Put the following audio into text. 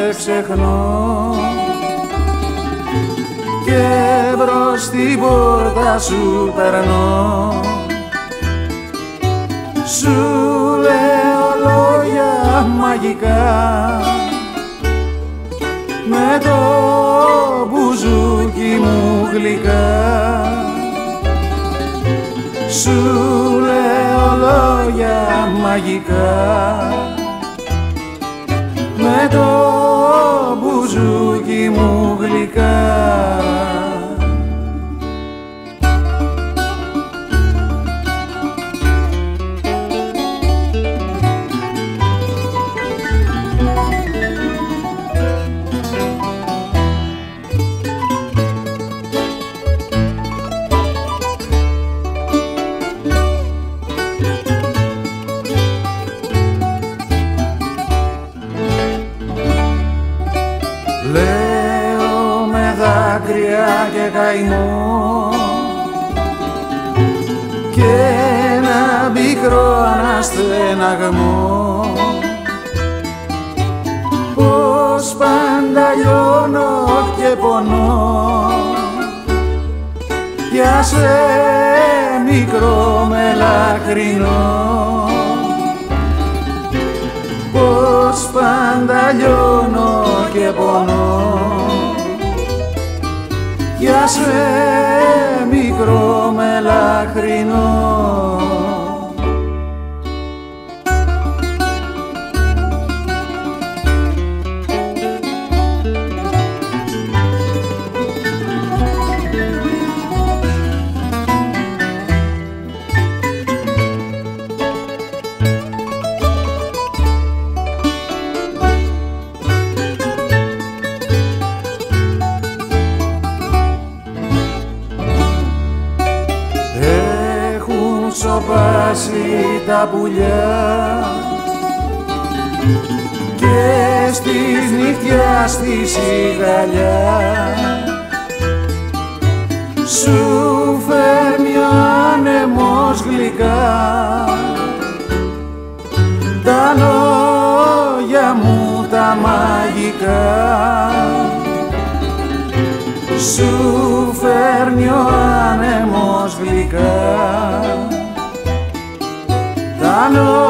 σε ξεχνώ και μπρος στην πόρτα σου περνώ. Σου λέω λόγια μαγικά με το μπουζούκι μου γλυκά. Σου λέω λόγια μαγικά με το μπουζούκι μου γλυκά. Λέω με δάκρυα και καημό και ένα πικρό αναστεναγμό πως πάντα λιώνω και πονώ για σε μικρό μελαχρινό. Πως πάντα λιώνω και πονώ για σε μικρό μελαχρινό. Σοπάσει τα πουλιά και στις νυχτιά στη σιγαλιά σου φέρνει ο άνεμος γλυκά τα λόγια μου τα μαγικά. Σου φέρνει ο άνεμος γλυκά τα λόγια